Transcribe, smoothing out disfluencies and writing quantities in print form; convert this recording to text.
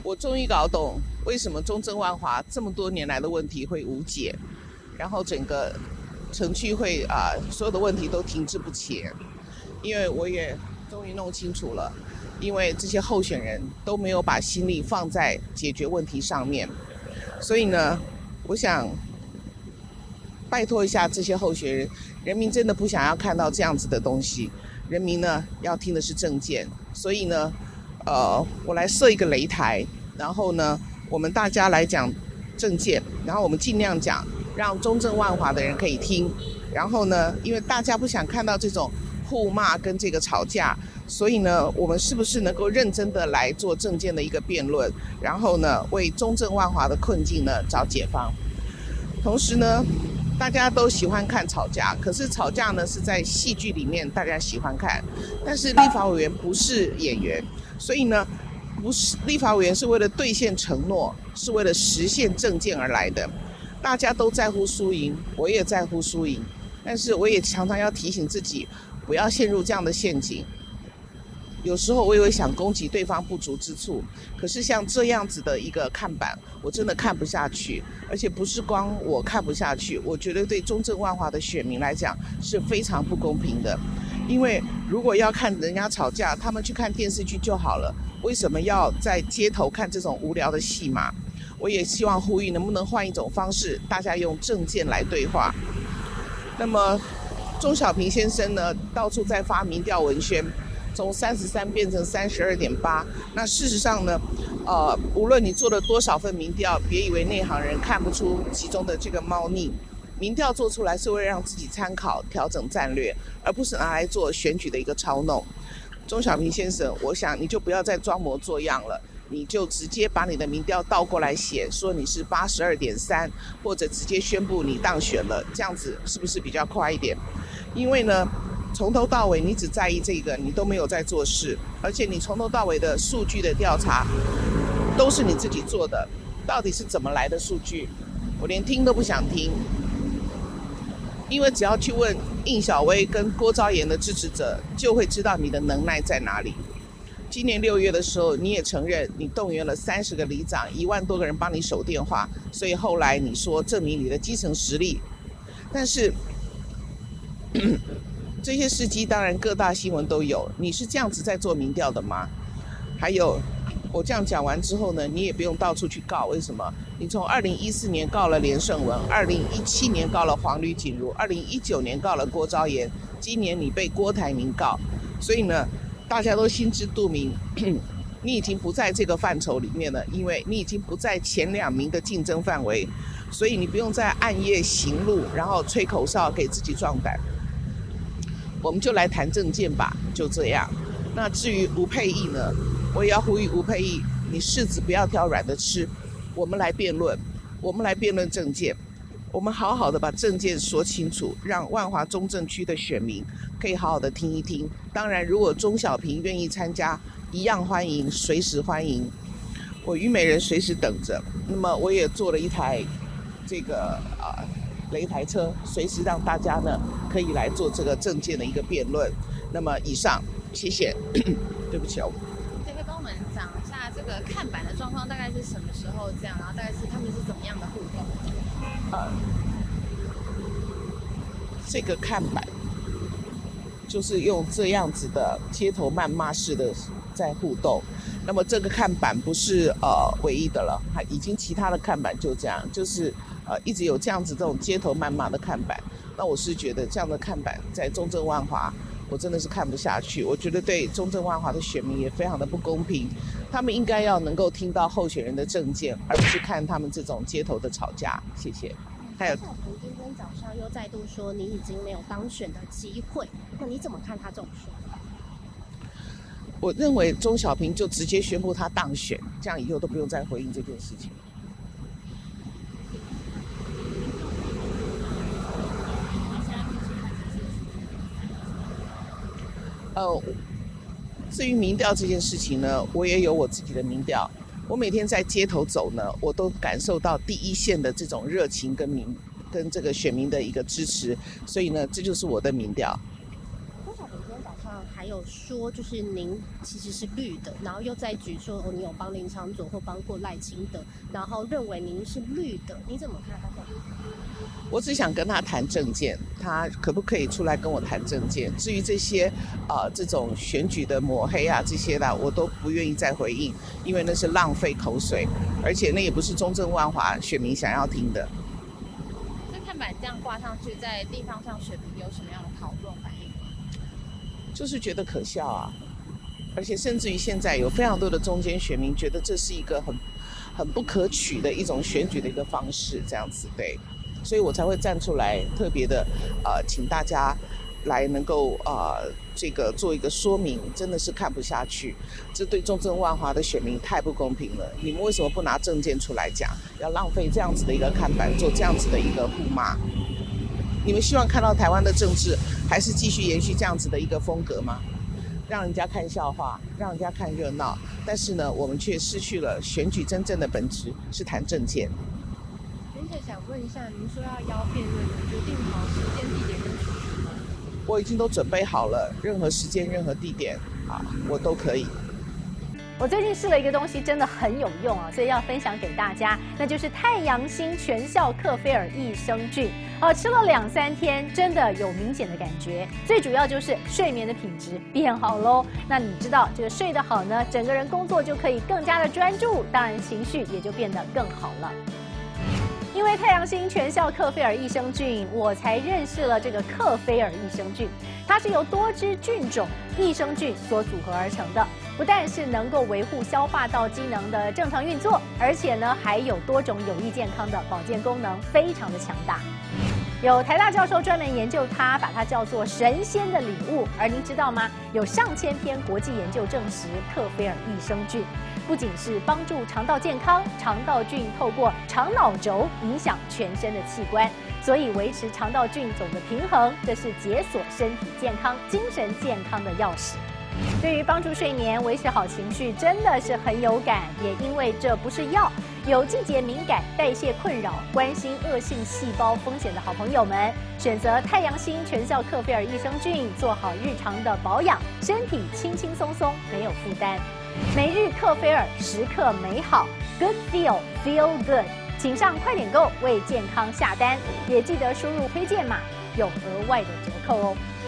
我终于搞懂为什么中正万华这么多年来的问题会无解，然后整个城区会所有的问题都停滞不前，因为我也终于弄清楚了，因为这些候选人都没有把心力放在解决问题上面，所以呢，我想拜托一下这些候选人，人民真的不想要看到这样子的东西，人民呢要听的是政见，所以呢，我来设一个擂台，然后呢，我们大家来讲政见，然后我们尽量讲，让中正万华的人可以听，然后呢，因为大家不想看到这种互骂跟这个吵架，所以呢，我们是不是能够认真的来做政见的一个辩论，然后呢，为中正万华的困境呢找解方。同时呢，大家都喜欢看吵架，可是吵架呢是在戏剧里面大家喜欢看，但是立法委员不是演员，所以呢，不是立法委员是为了兑现承诺，是为了实现政见而来的。大家都在乎输赢，我也在乎输赢，但是我也常常要提醒自己，不要陷入这样的陷阱。有时候我也会想攻击对方不足之处，可是像这样子的一个看板，我真的看不下去，而且不是光我看不下去，我觉得对中正万华的选民来讲是非常不公平的。因为如果要看人家吵架，他们去看电视剧就好了，为什么要在街头看这种无聊的戏码？我也希望呼吁，能不能换一种方式，大家用政见来对话。那么钟小平先生呢，到处在发民调文宣，从33变成32.8。那事实上呢，无论你做了多少份民调，别以为内行人看不出其中的这个猫腻。民调做出来是为了让自己参考、调整战略，而不是拿来做选举的一个操弄。钟小平先生，我想你就不要再装模作样了，你就直接把你的民调倒过来写，说你是82.3，或者直接宣布你当选了，这样子是不是比较快一点？因为呢，从头到尾你只在意这个，你都没有在做事，而且你从头到尾的数据的调查都是你自己做的，到底是怎么来的数据，我连听都不想听。因为只要去问应小薇跟郭昭言的支持者，就会知道你的能耐在哪里。今年6月的时候，你也承认你动员了30个里长，1万多个人帮你守电话，所以后来你说证明你的基层实力。但是这些事迹当然各大新闻都有，你是这样子在做民调的吗？还有，我这样讲完之后呢，你也不用到处去告，为什么？你从2014年告了连胜文，2017年告了黄吕锦如，2019年告了郭昭言，今年你被郭台铭告，所以呢，大家都心知肚明，你已经不在这个范畴里面了，因为你已经不在前2名的竞争范围，所以你不用再暗夜行路，然后吹口哨给自己壮胆。我们就来谈政见吧，就这样。那至于吴佩益呢，我也要呼吁吴佩益，你柿子不要挑软的吃，我们来辩论，我们来辩论政见，我们好好的把政见说清楚，让万华中正区的选民可以好好的听一听。当然，如果钟小平愿意参加，一样欢迎，随时欢迎。我虞美人随时等着。那么我也做了一台这个擂台车，随时让大家呢可以来做这个政见的一个辩论。那么以上，谢谢。对不起哦。 可以跟我们讲一下这个看板的状况大概是什么时候这样，然后大概是他们是怎么样的互动？ 这个看板就是用这样子的街头谩骂式的在互动。那么这个看板不是唯一的了，已经其他的看板就这样，就是一直有这样子这种街头谩骂的看板。那我是觉得这样的看板在中正万华，我真的是看不下去。我觉得对中正万华的选民也非常的不公平，他们应该要能够听到候选人的政见，而不是看他们这种街头的吵架。谢谢。还有， 今天早上又再度说你已经没有当选的机会，那你怎么看他这种说法？ 我认为钟小平就直接宣布他当选，这样以后都不用再回应这件事情。至于民调这件事情呢，我也有我自己的民调。我每天在街头走呢，我都感受到第一线的这种热情跟这个选民的一个支持，所以呢，这就是我的民调。 钟小平今天早上还有说，就是您其实是绿的，然后又在举说哦，你有帮林昶佐或帮过赖清德，然后认为您是绿的，你怎么看他的？ 我只想跟他谈政见，他可不可以出来跟我谈政见？至于这些这种选举的抹黑啊这些的，我都不愿意再回应，因为那是浪费口水，而且那也不是中正万华选民想要听的。 这看板这样挂上去，在地方上选民有什么样的讨论反应吗？ 就是觉得可笑啊，而且甚至于现在有非常多的中间选民觉得这是一个很不可取的一种选举的一个方式，这样子对。所以我才会站出来，特别的，请大家来能够这个做一个说明，真的是看不下去，这对中正万华的选民太不公平了。你们为什么不拿政见出来讲？要浪费这样子的一个看板，做这样子的一个互骂？你们希望看到台湾的政治还是继续延续这样子的一个风格吗？让人家看笑话，让人家看热闹，但是呢，我们却失去了选举真正的本质，是谈政见。 想问一下，您说要邀辩论，决定好时间、地点跟出处吗？ 我已经都准备好了，任何时间、任何地点我都可以。 我最近试了一个东西，真的很有用啊，所以要分享给大家，那就是太阳星全效克菲尔益生菌。吃了2-3天，真的有明显的感觉。最主要就是睡眠的品质变好喽。那你知道这个睡得好呢，整个人工作就可以更加的专注，当然情绪也就变得更好了。因为太阳星全效克菲尔益生菌，我才认识了这个克菲尔益生菌。它是由多支菌种益生菌所组合而成的，不但是能够维护消化道机能的正常运作，而且呢还有多种有益健康的保健功能，非常的强大。有台大教授专门研究它，把它叫做神仙的礼物。而您知道吗？有上千篇国际研究证实，克菲尔益生菌不仅是帮助肠道健康，肠道菌透过肠脑轴影响全身的器官，所以维持肠道菌种的平衡，这是解锁身体健康、精神健康的钥匙。对于帮助睡眠、维持好情绪，真的是很有感。也因为这不是药，有季节敏感、代谢困扰、关心恶性细胞风险的好朋友们，选择太阳星全效克菲尔益生菌，做好日常的保养，身体轻轻松松，没有负担。每日克菲尔，时刻美好 ，Good Feel Good， 请上快点购为健康下单，也记得输入推荐码，有额外的折扣哦。